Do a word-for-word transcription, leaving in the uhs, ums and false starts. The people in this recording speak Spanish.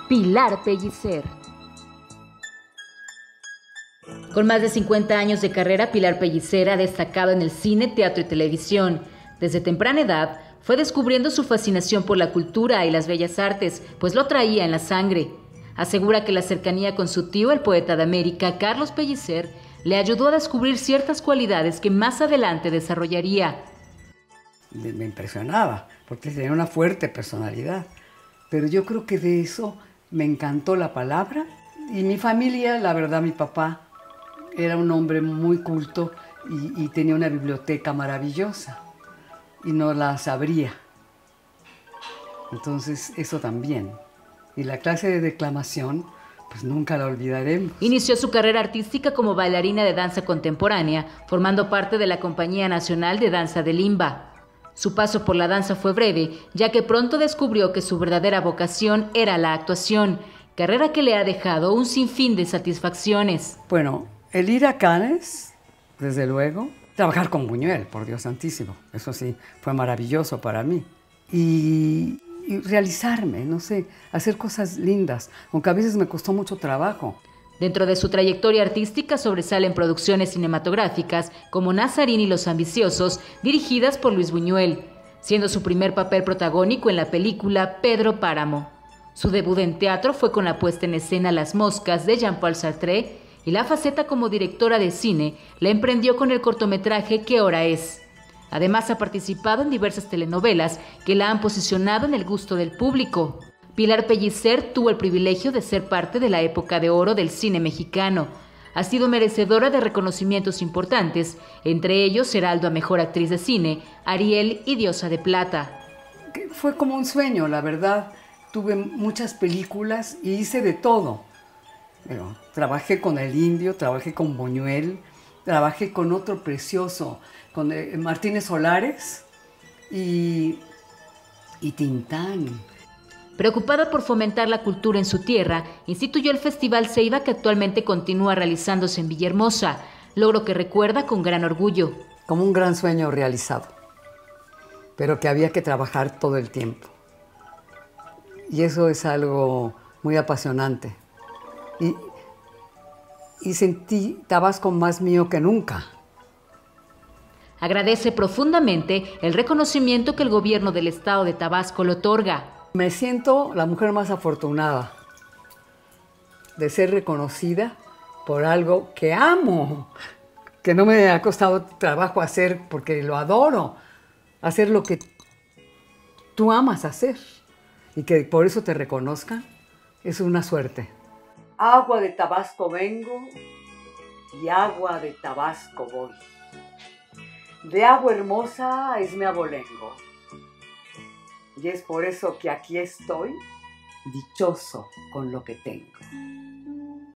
Pilar Pellicer. Con más de cincuenta años de carrera, Pilar Pellicer ha destacado en el cine, teatro y televisión. Desde temprana edad, fue descubriendo su fascinación por la cultura y las bellas artes, pues lo traía en la sangre. Asegura que la cercanía con su tío, el poeta de América, Carlos Pellicer, le ayudó a descubrir ciertas cualidades que más adelante desarrollaría. Me impresionaba, porque tenía una fuerte personalidad. Pero yo creo que de eso me encantó la palabra. Y mi familia, la verdad, mi papá era un hombre muy culto y, y tenía una biblioteca maravillosa. Y no la sabría. Entonces, eso también. Y la clase de declamación, pues nunca la olvidaremos. Inició su carrera artística como bailarina de danza contemporánea, formando parte de la Compañía Nacional de Danza de Limba. Su paso por la danza fue breve, ya que pronto descubrió que su verdadera vocación era la actuación, carrera que le ha dejado un sinfín de satisfacciones. Bueno, el ir a Cannes, desde luego, trabajar con Buñuel, por Dios santísimo, eso sí, fue maravilloso para mí. Y, y realizarme, no sé, hacer cosas lindas, aunque a veces me costó mucho trabajo. Dentro de su trayectoria artística sobresalen producciones cinematográficas como Nazarín y los ambiciosos, dirigidas por Luis Buñuel, siendo su primer papel protagónico en la película Pedro Páramo. Su debut en teatro fue con la puesta en escena Las Moscas de Jean-Paul Sartre, y la faceta como directora de cine la emprendió con el cortometraje ¿Qué hora es? Además ha participado en diversas telenovelas que la han posicionado en el gusto del público. Pilar Pellicer tuvo el privilegio de ser parte de la época de oro del cine mexicano. Ha sido merecedora de reconocimientos importantes, entre ellos Heraldo a Mejor Actriz de Cine, Ariel y Diosa de Plata. Fue como un sueño, la verdad. Tuve muchas películas y hice de todo. Bueno, trabajé con El Indio, trabajé con Buñuel, trabajé con otro precioso, con eh, Martínez Solares y, y Tintán. Preocupada por fomentar la cultura en su tierra, instituyó el Festival Ceiba, que actualmente continúa realizándose en Villahermosa, logro que recuerda con gran orgullo. Como un gran sueño realizado, pero que había que trabajar todo el tiempo. Y eso es algo muy apasionante. Y, y sentí Tabasco más mío que nunca. Agradece profundamente el reconocimiento que el gobierno del estado de Tabasco le otorga. Me siento la mujer más afortunada de ser reconocida por algo que amo, que no me ha costado trabajo hacer porque lo adoro, hacer lo que tú amas hacer y que por eso te reconozcan, es una suerte. Agua de Tabasco vengo y agua de Tabasco voy. De agua hermosa es mi abolengo. Y es por eso que aquí estoy, dichoso con lo que tengo.